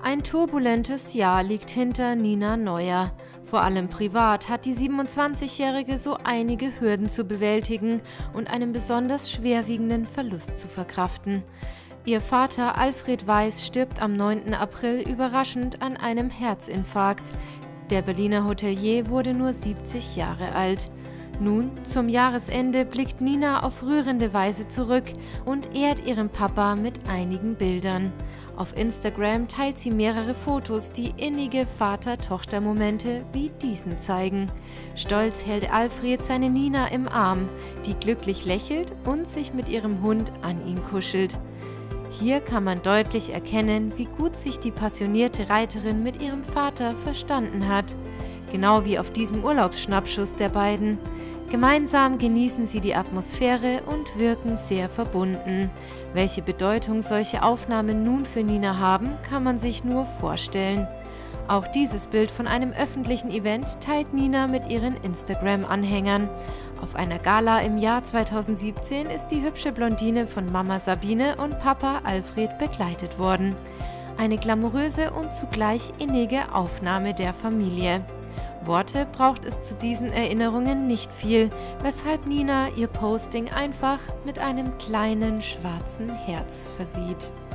Ein turbulentes Jahr liegt hinter Nina Neuer. Vor allem privat hat die 27-Jährige so einige Hürden zu bewältigen und einen besonders schwerwiegenden Verlust zu verkraften. Ihr Vater Alfred Weiß stirbt am 9. April überraschend an einem Herzinfarkt. Der Berliner Hotelier wurde nur 70 Jahre alt. Nun, zum Jahresende blickt Nina auf rührende Weise zurück und ehrt ihren Papa mit einigen Bildern. Auf Instagram teilt sie mehrere Fotos, die innige Vater-Tochter-Momente wie diesen zeigen. Stolz hält Alfred seine Nina im Arm, die glücklich lächelt und sich mit ihrem Hund an ihn kuschelt. Hier kann man deutlich erkennen, wie gut sich die passionierte Reiterin mit ihrem Vater verstanden hat. Genau wie auf diesem Urlaubsschnappschuss der beiden. Gemeinsam genießen sie die Atmosphäre und wirken sehr verbunden. Welche Bedeutung solche Aufnahmen nun für Nina haben, kann man sich nur vorstellen. Auch dieses Bild von einem öffentlichen Event teilt Nina mit ihren Instagram-Anhängern. Auf einer Gala im Jahr 2017 ist die hübsche Blondine von Mama Sabine und Papa Alfred begleitet worden. Eine glamouröse und zugleich innige Aufnahme der Familie. Worte braucht es zu diesen Erinnerungen nicht viel, weshalb Nina ihr Posting einfach mit einem kleinen schwarzen Herz versieht.